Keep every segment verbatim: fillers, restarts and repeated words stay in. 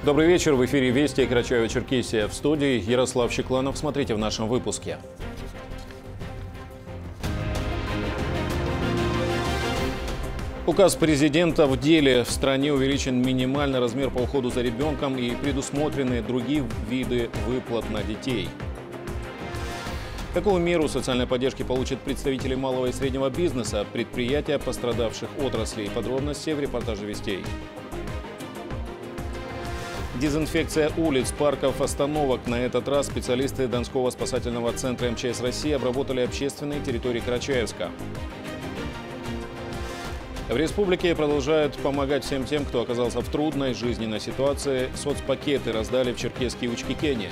Добрый вечер. В эфире «Вести» Карачаево-Черкесия. В студии Ярослав Щекланов. Смотрите в нашем выпуске. Указ президента в деле. В стране увеличен минимальный размер по уходу за ребенком и предусмотрены другие виды выплат на детей. Какую меру социальной поддержки получат представители малого и среднего бизнеса, предприятия пострадавших отраслей? Подробности в репортаже «Вестей». Дезинфекция улиц, парков, остановок. На этот раз специалисты Донского спасательного центра эм че эс России обработали общественные территории Карачаевска. В республике продолжают помогать всем тем, кто оказался в трудной жизненной ситуации. Соцпакеты раздали в Черкеске и Учкикене.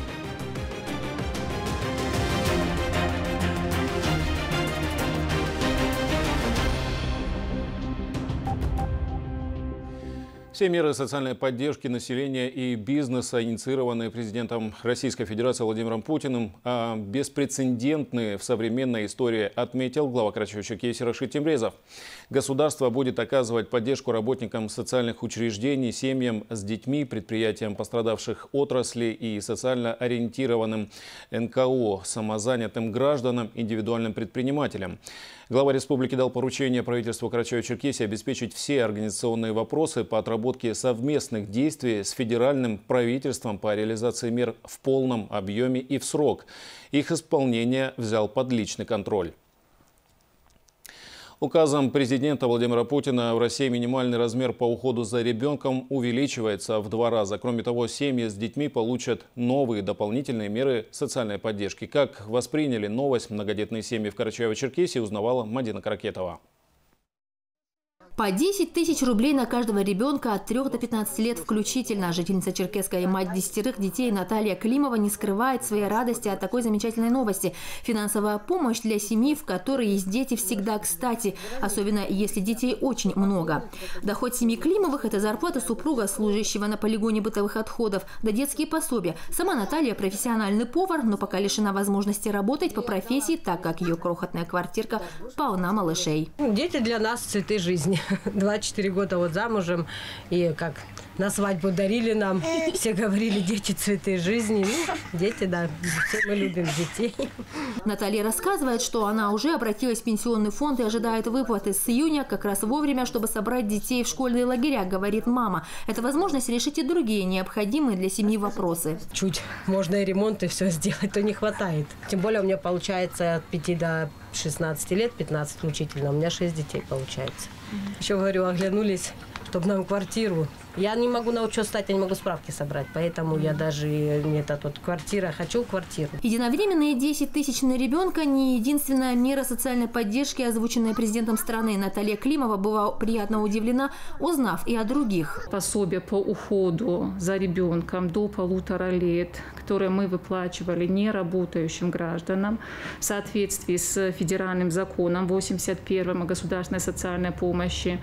Все меры социальной поддержки населения и бизнеса, инициированные президентом Российской Федерации Владимиром Путиным, а беспрецедентные в современной истории, отметил глава Карачаево-Черкесии Рашид Темрезов. Государство будет оказывать поддержку работникам социальных учреждений, семьям с детьми, предприятиям пострадавших отраслей и социально ориентированным эн ка о, самозанятым гражданам, индивидуальным предпринимателям. Глава республики дал поручение правительству Карачаево-Черкесии обеспечить все организационные вопросы по отработке совместных действий с федеральным правительством по реализации мер в полном объеме и в срок. Их исполнение взял под личный контроль. Указом президента Владимира Путина в России минимальный размер по уходу за ребенком увеличивается в два раза. Кроме того, семьи с детьми получат новые дополнительные меры социальной поддержки. Как восприняли новость многодетные семьи в Карачаево-Черкесии, узнавала Мадина Каракетова. По десять тысяч рублей на каждого ребенка от трёх до пятнадцати лет включительно. Жительница Черкесска и мать десятерых детей Наталья Климова не скрывает своей радости от такой замечательной новости. Финансовая помощь для семьи, в которой есть дети, всегда кстати, особенно если детей очень много. Доход семьи Климовых – это зарплата супруга, служащего на полигоне бытовых отходов, да детские пособия. Сама Наталья – профессиональный повар, но пока лишена возможности работать по профессии, так как ее крохотная квартирка полна малышей. Дети для нас цветы жизни. двадцать четыре года вот замужем, и как на свадьбу дарили нам, все говорили: дети цветы жизни. Ну, дети, да, все мы любим детей. Наталья рассказывает, что она уже обратилась в пенсионный фонд и ожидает выплаты с июня, как раз вовремя, чтобы собрать детей в школьные лагеря, говорит мама. Это возможность решить и другие необходимые для семьи вопросы. Чуть можно и ремонт, и все сделать, то не хватает. Тем более у меня получается от пяти до шестнадцати лет, пятнадцать включительно, у меня шесть детей получается. Еще, говорю, оглянулись, чтобы нам квартиру. Я не могу на учет стать, я не могу справки собрать, поэтому я даже не эта вот квартира, хочу квартиру. Единовременные десять тысяч на ребенка не единственная мера социальной поддержки, озвученная президентом страны. Наталья Климова была приятно удивлена, узнав и о других. Пособие по уходу за ребенком до полутора лет, которое мы выплачивали неработающим гражданам в соответствии с федеральным законом восемьдесят первым о государственной социальной помощи,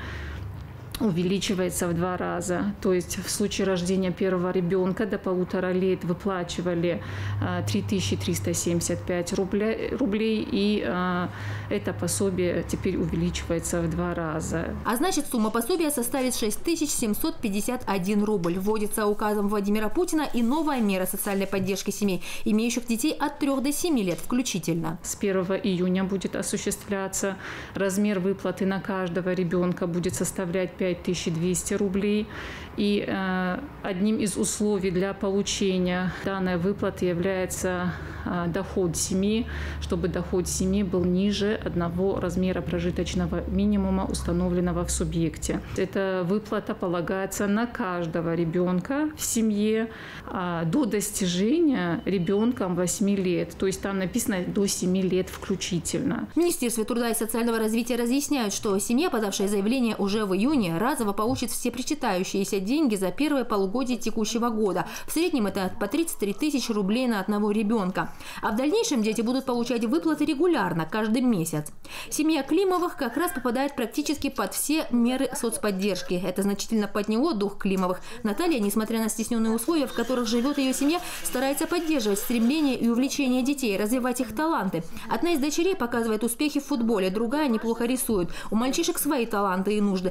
увеличивается в два раза. То есть в случае рождения первого ребенка до полутора лет выплачивали три тысячи триста семьдесят пять рублей, рублей, и а, это пособие теперь увеличивается в два раза. А значит, сумма пособия составит шесть тысяч семьсот пятьдесят один рубль. Вводится указом Владимира Путина и новая мера социальной поддержки семей, имеющих детей от трёх до семи лет включительно. С первого июня будет осуществляться. Размер выплаты на каждого ребенка будет составлять пять тысяч двести рублей. И э, одним из условий для получения данной выплаты является э, доход семьи, чтобы доход семьи был ниже одного размера прожиточного минимума, установленного в субъекте. Эта выплата полагается на каждого ребенка в семье э, до достижения ребенком восьми лет. То есть там написано до семи лет включительно. В Министерстве труда и социального развития разъясняют, что семья, подавшая заявление уже в июне, разово получит все причитающиеся деньги за первое полугодие текущего года. В среднем это по тридцать три тысячи рублей на одного ребенка. А в дальнейшем дети будут получать выплаты регулярно, каждый месяц. Семья Климовых как раз попадает практически под все меры соцподдержки. Это значительно подняло дух Климовых. Наталья, несмотря на стесненные условия, в которых живет ее семья, старается поддерживать стремление и увлечение детей, развивать их таланты. Одна из дочерей показывает успехи в футболе, другая неплохо рисует. У мальчишек свои таланты и нужды. Мать семьи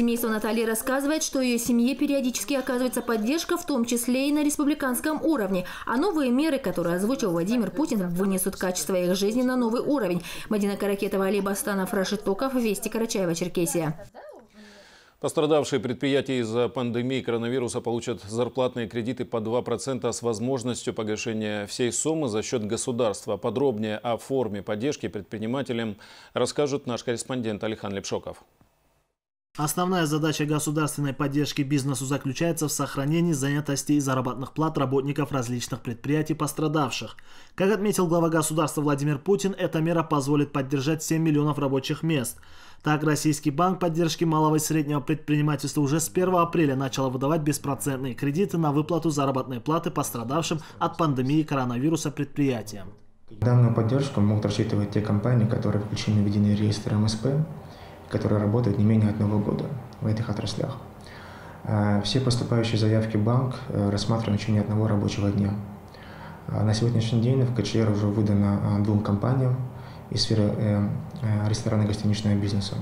семейства Натальи рассказывает, что ее семье периодически оказывается поддержка, в том числе и на республиканском уровне. А новые меры, которые озвучил Владимир Путин, вынесут качество их жизни на новый уровень. Мадина Каракетова, Али Бастанов, Рашид Токов, Вести, Карачаево-Черкесия. Пострадавшие предприятия из-за пандемии коронавируса получат зарплатные кредиты по два процента с возможностью погашения всей суммы за счет государства. Подробнее о форме поддержки предпринимателям расскажет наш корреспондент Алихан Лепшоков. Основная задача государственной поддержки бизнесу заключается в сохранении занятости и заработных плат работников различных предприятий пострадавших. Как отметил глава государства Владимир Путин, эта мера позволит поддержать семь миллионов рабочих мест. Так, Российский банк поддержки малого и среднего предпринимательства уже с первого апреля начал выдавать беспроцентные кредиты на выплату заработной платы пострадавшим от пандемии коронавируса предприятиям. Данную поддержку могут рассчитывать те компании, которые включены в единый реестр эм эс пэ, которые работают не менее одного года в этих отраслях. Все поступающие заявки в банк рассматриваем в течение одного рабочего дня. На сегодняшний день в ка че эр уже выдано двум компаниям из сферы ресторанно-гостиничного бизнеса.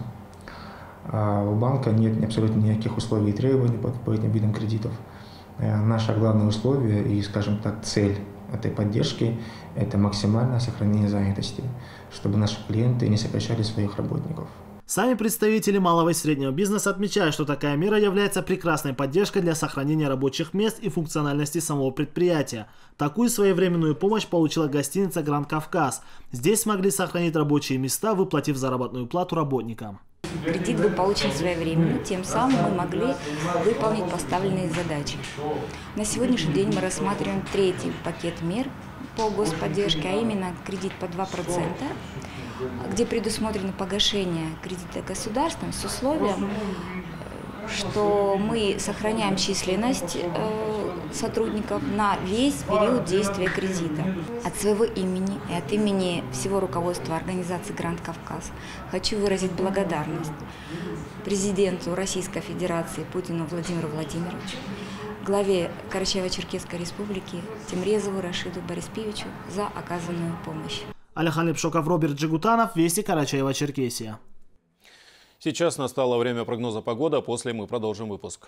У банка нет абсолютно никаких условий и требований по этим видам кредитов. Наше главное условие и, скажем так, цель этой поддержки – это максимальное сохранение занятости, чтобы наши клиенты не сокращали своих работников. Сами представители малого и среднего бизнеса отмечают, что такая мера является прекрасной поддержкой для сохранения рабочих мест и функциональности самого предприятия. Такую своевременную помощь получила гостиница «Гранд Кавказ». Здесь смогли сохранить рабочие места, выплатив заработную плату работникам. Кредит был получен своевременно, тем самым мы могли выполнить поставленные задачи. На сегодняшний день мы рассматриваем третий пакет мер по господдержке, а именно кредит по два процента, где предусмотрено погашение кредита государством с условием, что мы сохраняем численность сотрудников на весь период действия кредита. От своего имени и от имени всего руководства организации «Гранд Кавказ» хочу выразить благодарность президенту Российской Федерации Путину Владимиру Владимировичу, главе Карачаево-Черкесской республики Темрезову Рашиду Бориспевичу за оказанную помощь. Алихан Лепшоков, Роберт Джигутанов, Вести, Карачаево-Черкесия. Сейчас настало время прогноза погоды, а после мы продолжим выпуск.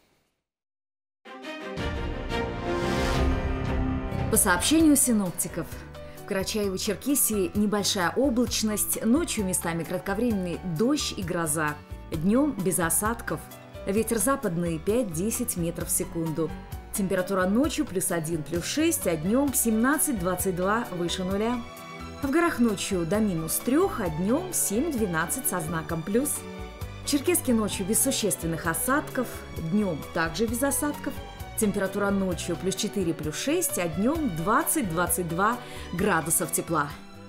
По сообщению синоптиков, в Карачаево-Черкесии небольшая облачность, ночью местами кратковременный дождь и гроза, днем без осадков, ветер западный пять-десять метров в секунду. Температура ночью плюс один, плюс шесть, а днем семнадцать-двадцать два выше нуля. В горах ночью до минус трех, а днем семь-двенадцать со знаком плюс. В Черкесске ночью без существенных осадков, днем также без осадков. Температура ночью плюс четыре, плюс шесть, а днем двадцать-двадцать два градусов тепла.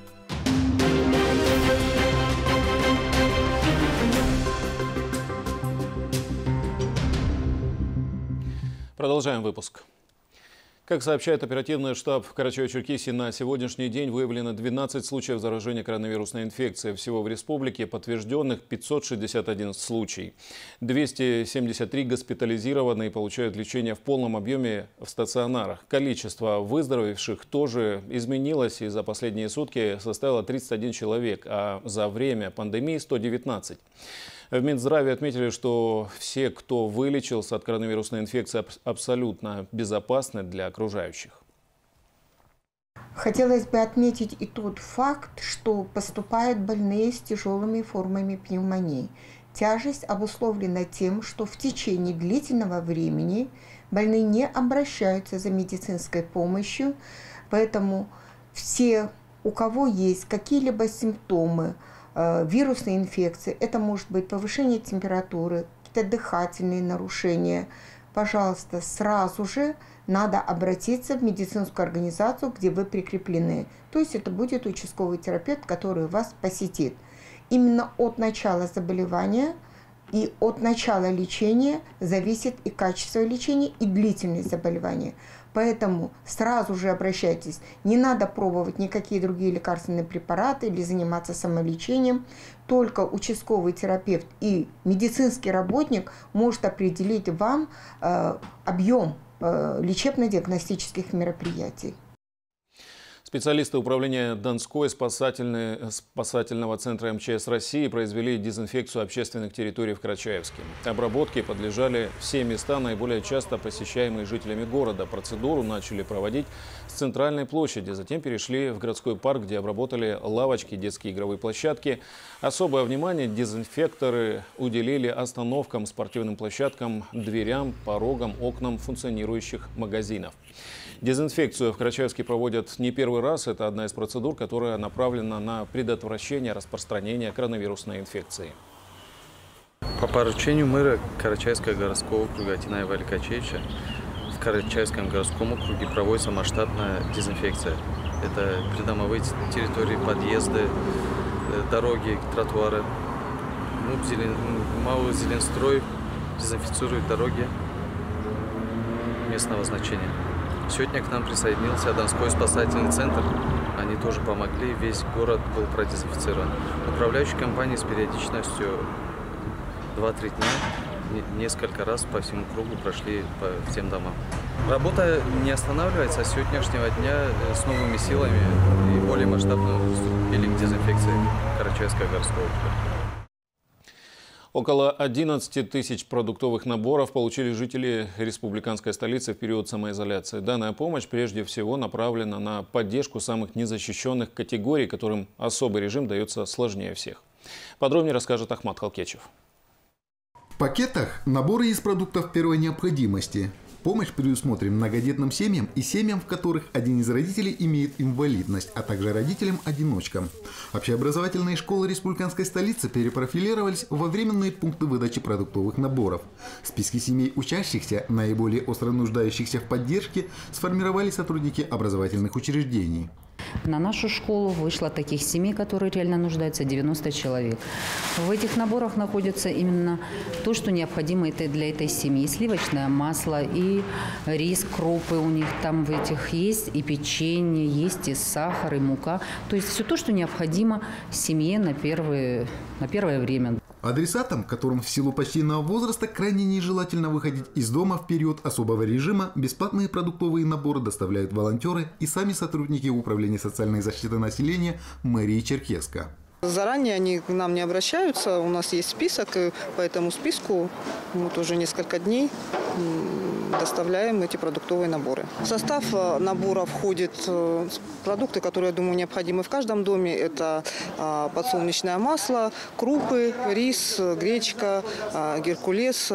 Продолжаем выпуск. Как сообщает оперативный штаб в Карачаево-Черкесии, на сегодняшний день выявлено двенадцать случаев заражения коронавирусной инфекцией. Всего в республике подтвержденных пятьсот шестьдесят один случай. двести семьдесят три госпитализированы и получают лечение в полном объеме в стационарах. Количество выздоровевших тоже изменилось и за последние сутки составило тридцать один человек, а за время пандемии сто девятнадцать. В Минздраве отметили, что все, кто вылечился от коронавирусной инфекции, абсолютно безопасны для окружающих. Хотелось бы отметить и тот факт, что поступают больные с тяжелыми формами пневмонии. Тяжесть обусловлена тем, что в течение длительного времени больные не обращаются за медицинской помощью, поэтому все, у кого есть какие-либо симптомы вирусной инфекции, это может быть повышение температуры, какие-то дыхательные нарушения, пожалуйста, сразу же надо обратиться в медицинскую организацию, где вы прикреплены. То есть это будет участковый терапевт, который вас посетит. Именно от начала заболевания и от начала лечения зависит и качество лечения, и длительность заболевания. Поэтому сразу же обращайтесь. Не надо пробовать никакие другие лекарственные препараты или заниматься самолечением. Только участковый терапевт и медицинский работник может определить вам э, объем э, лечебно-диагностических мероприятий. Специалисты управления Донской спасательного центра эм че эс России произвели дезинфекцию общественных территорий в Карачаевске. Обработке подлежали все места, наиболее часто посещаемые жителями города. Процедуру начали проводить с центральной площади, затем перешли в городской парк, где обработали лавочки, детские игровые площадки. Особое внимание дезинфекторы уделили остановкам, спортивным площадкам, дверям, порогам, окнам функционирующих магазинов. Дезинфекцию в Карачаевске проводят не первый раз. Это одна из процедур, которая направлена на предотвращение распространения коронавирусной инфекции. По поручению мэра Карачаевского городского округа Атинаева Олега Качевича в Карачаевском городском округе проводится масштабная дезинфекция. Это придомовые территории, подъезды, дороги, тротуары. Ну, зелен... Малый Зеленстрой дезинфицирует дороги местного значения. Сегодня к нам присоединился Донской спасательный центр. Они тоже помогли, весь город был продезинфицирован. Управляющие компании с периодичностью два-три дня несколько раз по всему кругу прошли по всем домам. Работа не останавливается, а с сегодняшнего дня с новыми силами и более масштабно приступили к дезинфекции Карачаевского городского округа. Около одиннадцати тысяч продуктовых наборов получили жители республиканской столицы в период самоизоляции. Данная помощь прежде всего направлена на поддержку самых незащищенных категорий, которым особый режим дается сложнее всех. Подробнее расскажет Ахмат Халкечев. В пакетах наборы из продуктов первой необходимости. Помощь предусмотрена многодетным семьям и семьям, в которых один из родителей имеет инвалидность, а также родителям-одиночкам. Общеобразовательные школы республиканской столицы перепрофилировались во временные пункты выдачи продуктовых наборов. Списки семей учащихся, наиболее остро нуждающихся в поддержке, сформировали сотрудники образовательных учреждений. На нашу школу вышло таких семей, которые реально нуждаются, девяносто человек. В этих наборах находится именно то, что необходимо для этой семьи. Сливочное масло, и рис, крупы у них там в этих есть, и печенье, есть и сахар, и мука. То есть все то, что необходимо семье на первое, на первое время. Адресатам, которым в силу почтенного возраста крайне нежелательно выходить из дома в период особого режима, бесплатные продуктовые наборы доставляют волонтеры и сами сотрудники Управления социальной защиты населения мэрии Черкесска. Заранее они к нам не обращаются, у нас есть список, и по этому списку вот уже несколько дней доставляем эти продуктовые наборы. В состав набора входят продукты, которые, я думаю, необходимы в каждом доме. Это подсолнечное масло, крупы, рис, гречка, геркулес,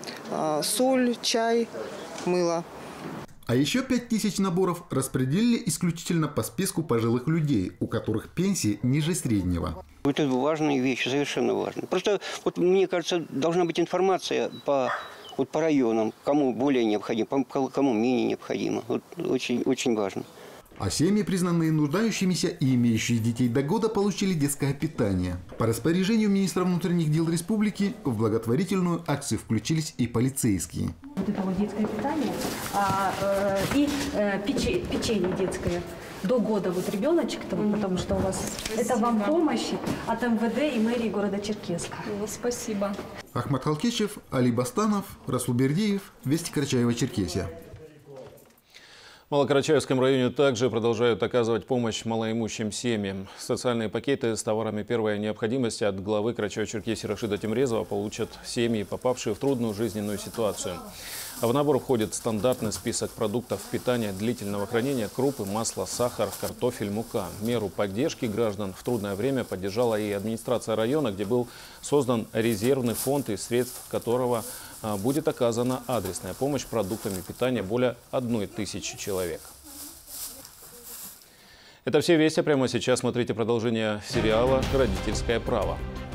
соль, чай, мыло. А еще пять тысяч наборов распределили исключительно по списку пожилых людей, у которых пенсии ниже среднего. Это важные вещи, совершенно важные. Просто, вот, мне кажется, должна быть информация по, вот, по районам, кому более необходимо, кому менее необходимо. Вот, очень, очень важно. А семьи, признанные нуждающимися и имеющие детей до года, получили детское питание. По распоряжению министра внутренних дел республики в благотворительную акцию включились и полицейские. Вот это вот детское питание а, э, и э, печенье, печенье детское. До года вот ребеночек, mm-hmm. потому что у вас спасибо. Это вам помощь от эм вэ дэ и мэрии города Черкесска. Mm, спасибо. Ахмат Халкечев, Али Бастанов, Расул Бердиев, Вести Карачаева-Черкесия. В Малокарачаевском районе также продолжают оказывать помощь малоимущим семьям. Социальные пакеты с товарами первой необходимости от главы Карачаева-Черкесии Рашида Темрезова получат семьи, попавшие в трудную жизненную ситуацию. А в набор входит стандартный список продуктов питания длительного хранения: крупы, масло, сахар, картофель, мука. Меру поддержки граждан в трудное время поддержала и администрация района, где был создан резервный фонд, из средств которого будет оказана адресная помощь продуктами питания более одной тысячи человек. Это все вести. Прямо сейчас смотрите продолжение сериала «Родительское право».